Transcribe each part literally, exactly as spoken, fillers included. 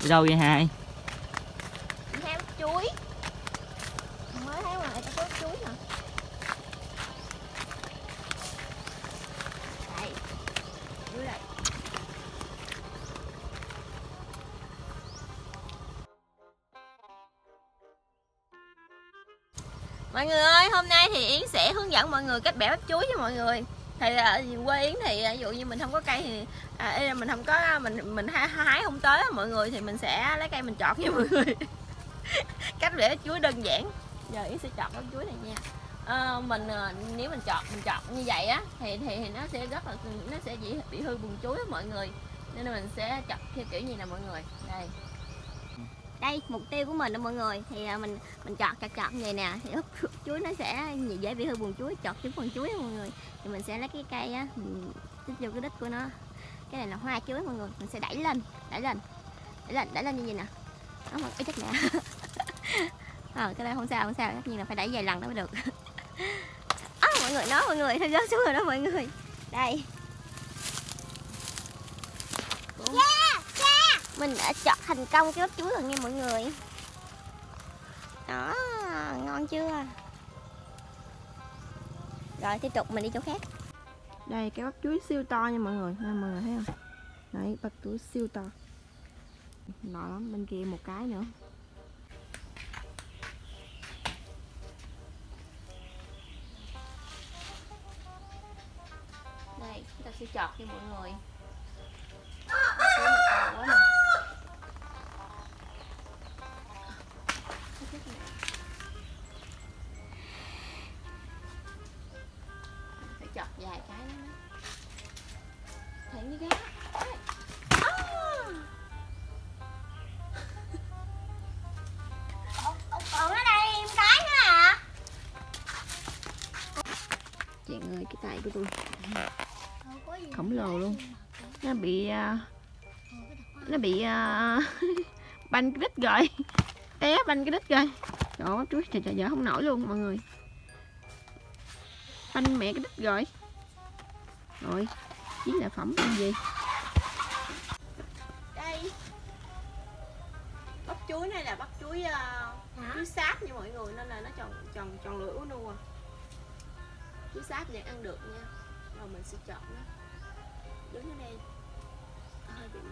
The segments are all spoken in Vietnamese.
Đi đâu vậy Hai? Đi hái bắp chuối. Mới thấy ngoài có bắp chuối nè. Đây. Dưới đây. Mọi người ơi, hôm nay thì Yến sẽ hướng dẫn mọi người cách bẻ bắp chuối với mọi người. Thì à, quê Yến thì ví dụ như mình không có cây thì à, mình không có mình mình hái, hái không tới mọi người thì mình sẽ lấy cây mình chọt với mọi người. Cách bẻ bắp chuối đơn giản. Giờ Yến sẽ chọt bắp chuối này nha. À, mình nếu mình chọt mình chọt như vậy á thì, thì thì nó sẽ rất là nó sẽ bị bị hư buồng chuối đó mọi người. Nên là mình sẽ chọt theo kiểu gì nè mọi người. Đây. Đây mục tiêu của mình đó mọi người, thì mình mình chọt chọt chọt như vậy nè thì úp chuối nó sẽ dễ bị hư buồng chuối, chọt trúng buồng chuối đó mọi người. Thì mình sẽ lấy cái cây á mình tích vô cái đít của nó. Cái này là hoa chuối mọi người, mình sẽ đẩy lên đẩy lên đẩy lên đẩy lên như vậy nè. Đó mọi người chắc nè. À, cái này không sao không sao, tất nhiên là phải đẩy vài lần đó mới được. À, mọi người nói mọi người, nó rớt xuống rồi đó mọi người. Đây. Yeah, yeah. Mình đã chọt thành công cái bắp chuối rồi nha mọi người. Đó, ngon chưa? Rồi tiếp tục mình đi chỗ khác. Đây cái bắp chuối siêu to nha mọi người, nha mọi người thấy không? Đấy, bắp chuối siêu to. Nọ lắm, bên kia một cái nữa. Đây, chúng ta sẽ chọt cho mọi người. Phải chọt vài cái nữa. Thiện như gá. Còn ở đây em cái nữa à? Chị ơi, cái tay của tôi khổng lồ luôn. Nó bị uh, nó bị uh, banh cái đít rồi. Té banh cái đít rồi. Trời ơi, chuối trời trời giờ không nổi luôn mọi người. Banh mẹ cái đít rồi. Rồi, chiến lợi phẩm làm gì? Đây. Bắp chuối này là bắp chuối uh, chuối sáp nha mọi người, nên là nó tròn tròn tròn lưỡi của nua. Chuối sáp này ăn được nha. Rồi mình sẽ chọn nó. Đứng ở đây. Hơi bị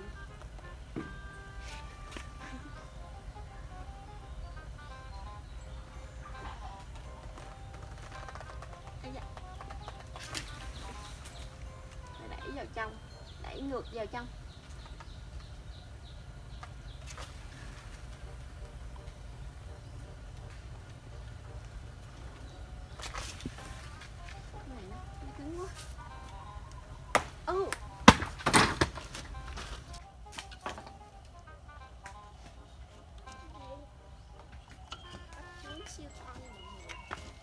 đẩy vào trong, đẩy ngược vào trong. Cái này nó, nó cứng quá. Ừ. Siêu to nha mọi người.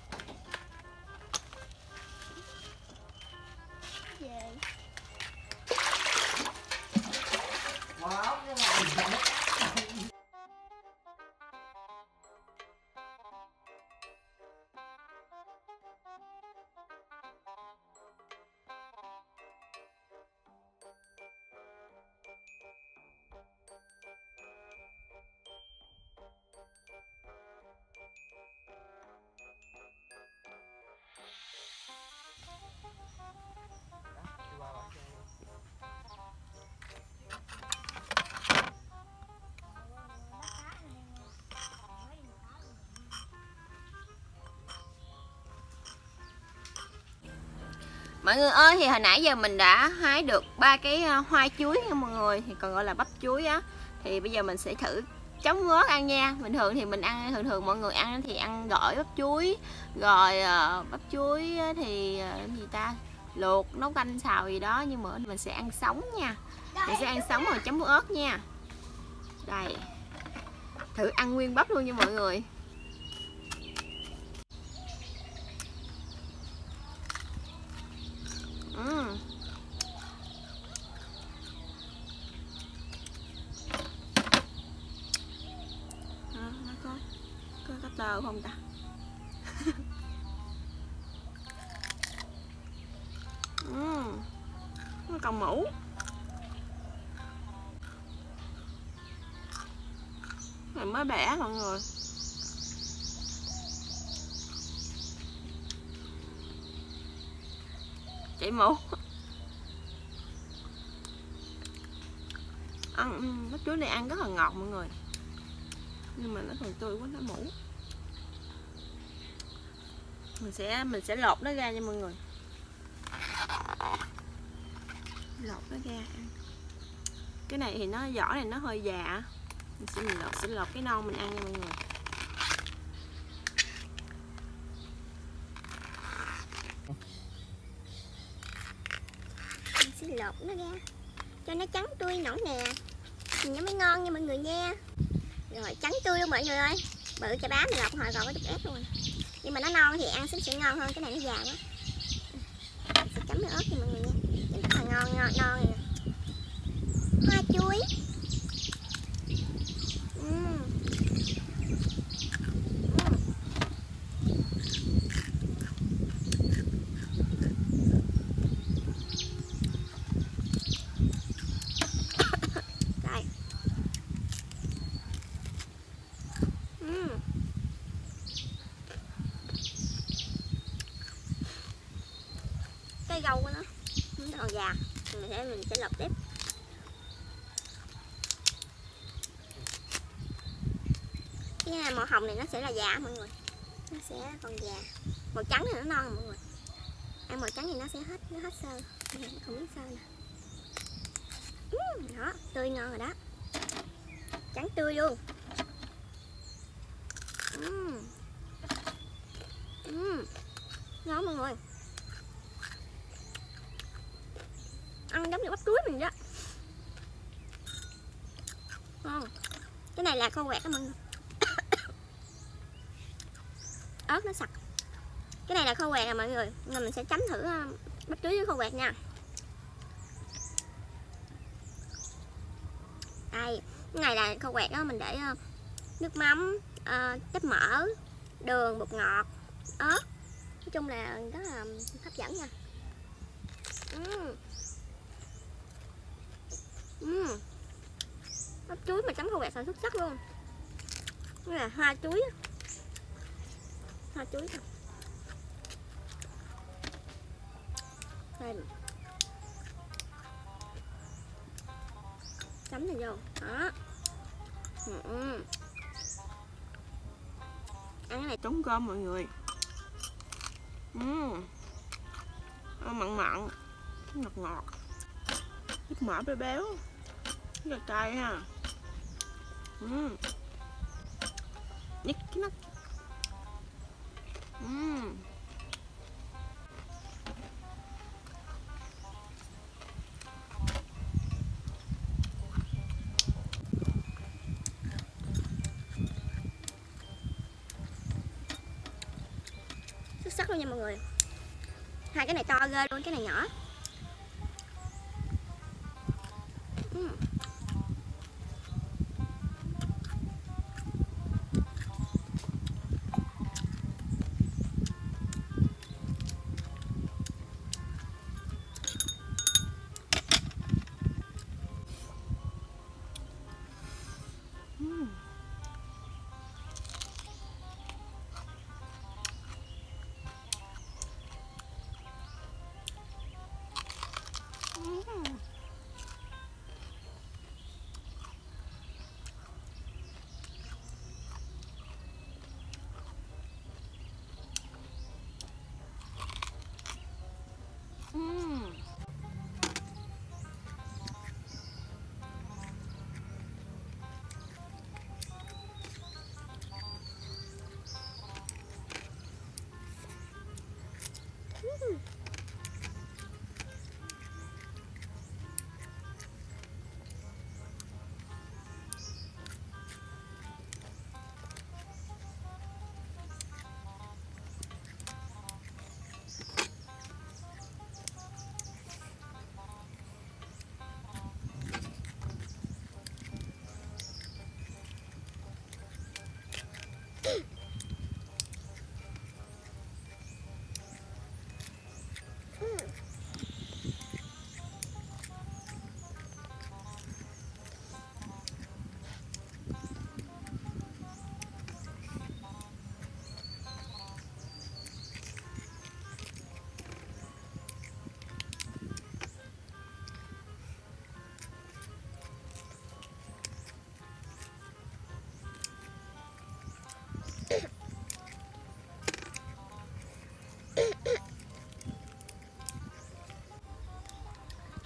Về. Wow, cái này. Mọi người ơi, thì hồi nãy giờ mình đã hái được ba cái hoa chuối nha mọi người, thì còn gọi là bắp chuối á. Thì bây giờ mình sẽ thử chấm ớt ăn nha. Bình thường thì mình ăn thường thường mọi người ăn thì ăn gỏi bắp chuối, rồi uh, bắp chuối thì uh, gì ta, luộc nấu canh xào gì đó, nhưng mà mình sẽ ăn sống nha. Mình sẽ ăn sống rồi chấm ớt nha. Đây, thử ăn nguyên bắp luôn nha mọi người. Uhm. À, nó có có có tơ không ta? Uhm. Nó còn mũ. Này mới bẻ mọi người. Chạy mũ. Ăn bắp chuối này ăn rất là ngọt mọi người, nhưng mà nó còn tươi quá, nó mũ. Mình sẽ mình sẽ lột nó ra nha mọi người. Lột nó ra ăn. Cái này thì nó vỏ này nó hơi già, mình sẽ mình lột sẽ lột cái non mình ăn nha mọi người. Mình sẽ lột nó ra cho nó trắng tươi nổi nè, nó mới ngon nha mọi người nha. Rồi trắng tươi luôn mọi người ơi, bự chà bá mình lột hồi còn có chút ép luôn. Nhưng mà nó non thì ăn sẽ ngon hơn, cái này nó già quá. Mình sẽ chấm nước ớt nha mọi người nha, rất là ngon ngon non nè. Hoa chuối. Uhm. Cái rau của nó nó còn già, mình sẽ mình sẽ lọc tiếp. Cái màu hồng này nó sẽ là già mọi người, nó sẽ còn già. Màu trắng thì nó non rồi mọi người, ăn màu trắng thì nó sẽ hết nó hết xơ, không biết xơ nè. Đó, tươi ngon rồi đó, trắng tươi luôn. uhm. Uhm. Ngon mọi người, ăn giống như bắp chuối mình đó. Ngon. Cái này là kho quẹt đó mọi người. Ớt nó sặc. Cái này là kho quẹt à mọi người, nên mình sẽ chấm thử bắp chuối với kho quẹt nha. Đây, cái này là kho quẹt đó, mình để nước mắm, uh, tép mỡ, đường, bột ngọt, ớt. Nói chung là rất là hấp dẫn nha. uhm. Uhm. Bắp chuối mà chấm kho quẹt là xuất sắc luôn. Đây là hoa chuối, hoa chuối thôi. Đây, chấm này vô đó. uhm. Ăn cái này Trống cơm mọi người. uhm. Mặn mặn, ngọt ngọt, ít mỡ béo béo, rất là cay ha. uhm. Nhức cái mắt. uhm. Xuất sắc luôn nha mọi người. Hai cái này to ghê luôn, cái này nhỏ. uhm. uhm.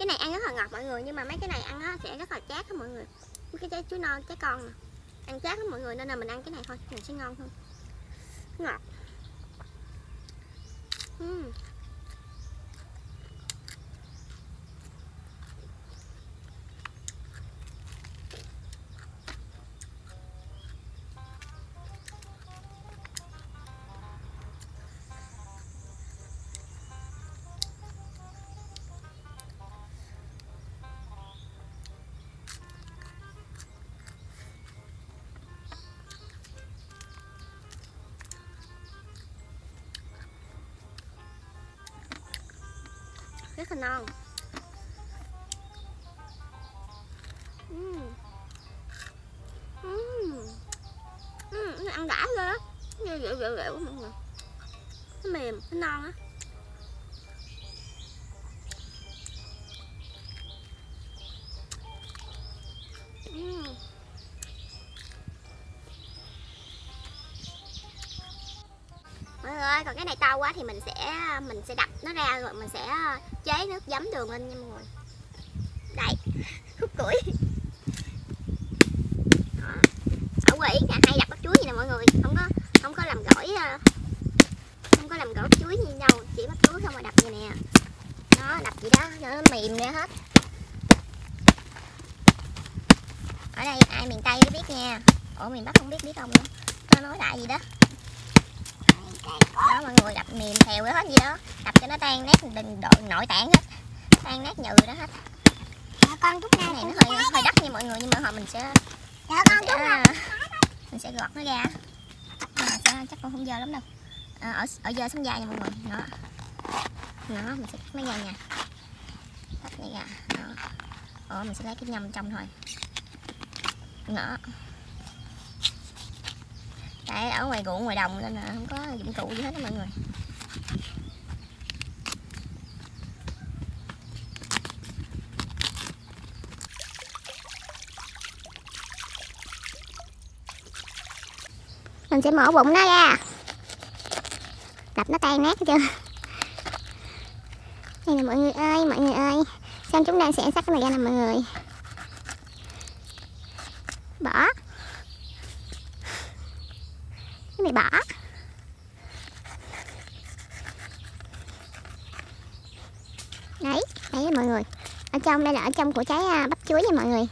Cái này ăn rất là ngọt mọi người, nhưng mà mấy cái này ăn á sẽ rất là chát đó mọi người. Cái trái chuối non, trái con nè, ăn chát lắm mọi người, nên là mình ăn cái này thôi, mình sẽ ngon hơn. Ngọt. uhm. Rất là non. uhm. Uhm. Uhm, ăn đã ghê á, rệu rệu rệu rệu mọi người. Nó mềm, nó non á. uhm. Mọi người ơi, còn cái này to quá thì mình sẽ mình sẽ đập nó ra rồi mình sẽ chế nước giấm đường lên nha mọi người. Đây, khúc củi. Đó. Ở quê Yến là hay đập bắp chuối gì nè mọi người, không có không có làm gỏi không có làm gỏi bắp chuối như đâu, chỉ bắp chuối không mà đập vậy nè. Đó, đập gì đó cho nó mềm ra hết. Ở đây ai miền Tây biết nha. Ủa miền Bắc không biết biết không nữa. Nó nói đại gì đó. Đó mọi người, đập mềm theo hết gì đó, đập cho nó tan nát nội tạng hết, tan nát nhừ đó hết. Dạ, con chút này nó hơi hơi đắt nha mọi người, nhưng mà họ mình sẽ dạ, con chút sẽ, mình sẽ gọt nó ra. Nhưng mà sẽ, chắc con không dơ lắm đâu. À, ở ở dơ sống dài nha mọi người. Đó, đó mình sẽ cắt nó ra nha, cắt này ra. Đó, Ủa, mình sẽ lấy cái nhâm trong thôi. Đó. Tại ở ngoài ruộng ngoài đồng nên là không có dụng cụ gì hết đó mọi người. Mình sẽ mổ bụng nó ra, đập nó tan nát hết chưa. Đây nè mọi người ơi, mọi người ơi, xem chúng đang sẽ sắc cái này ra nè mọi người. Bỏ cái này, bỏ đấy, đấy mọi người, ở trong đây là ở trong của trái bắp chuối nha mọi người.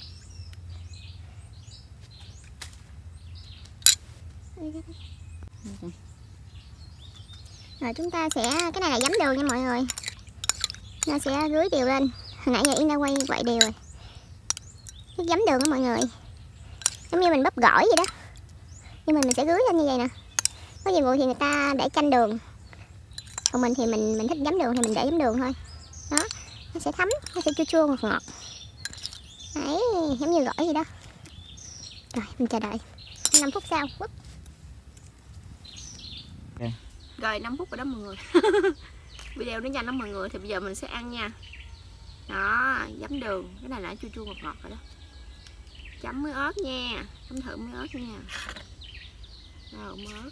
Rồi chúng ta sẽ, cái này là giấm đường nha mọi người, nó sẽ rưới đều lên. Hồi nãy giờ Yến đã quay quậy đều rồi. Cái giấm đường đó mọi người, giống như mình bắp gỏi vậy đó, nhưng mà mình sẽ rưới lên như vậy nè. Có nhiều người thì người ta để chanh đường, còn mình thì mình mình thích giấm đường thì mình để giấm đường thôi. Đó, nó sẽ thấm, nó sẽ chua chua ngọt ngọt. Đấy, giống như gỏi vậy đó. Rồi mình chờ đợi năm phút sau. Búp. Okay. Rồi năm phút rồi đó mọi người. Video nó nhanh lắm mọi người, thì bây giờ mình sẽ ăn nha. Đó, giấm đường, cái này là chua chua ngọt ngọt rồi đó. Chấm muối ớt nha, chấm thử muối ớt nha. Rồi muối ớt.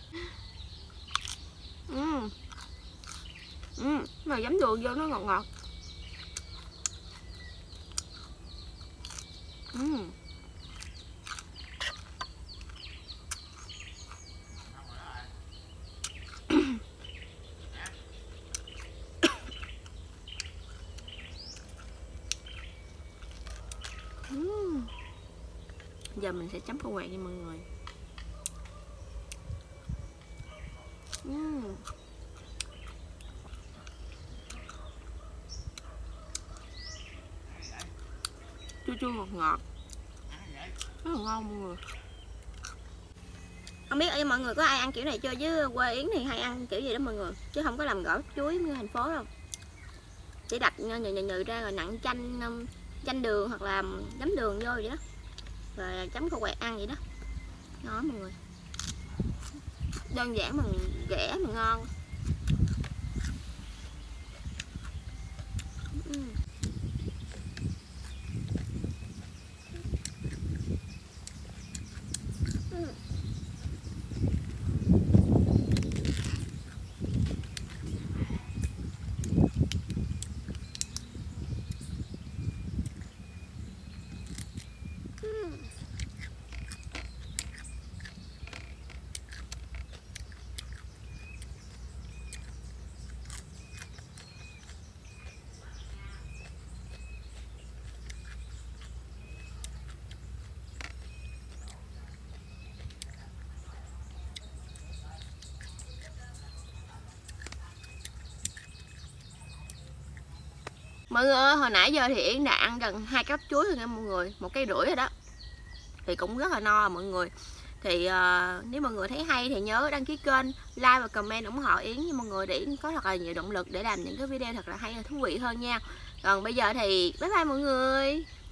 Uhm. Uhm, mà giấm đường vô nó ngọt ngọt. Uhm. uhm. Giờ mình sẽ chấm khô quẹt nha mọi người. uhm. Chua chua ngọt ngọt, rất là ngon mọi người. Không biết ở mọi người có ai ăn kiểu này chưa, chứ quê Yến thì hay ăn kiểu gì đó mọi người, chứ không có làm gỏi chuối như thành phố đâu. Chỉ đặt nhừ nhừ nhừ ra rồi nặn chanh chanh đường hoặc là giấm đường vô vậy đó, rồi chấm khô quẹt ăn vậy đó. Đó mọi người, đơn giản mà rẻ mà ngon. uhm. Mọi người ơi, hồi nãy giờ thì Yến đã ăn gần hai cái bắp chuối rồi nha mọi người, một cây rưỡi rồi đó, thì cũng rất là no rồi mọi người. Thì uh, nếu mọi người thấy hay thì nhớ đăng ký kênh, like và comment ủng hộ Yến nha mọi người, để Yến có thật là nhiều động lực để làm những cái video thật là hay và thú vị hơn nha. Còn bây giờ thì bye bye mọi người.